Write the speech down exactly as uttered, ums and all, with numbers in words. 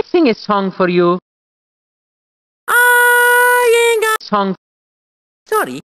sing a song for you. I ain't got Song. sorry.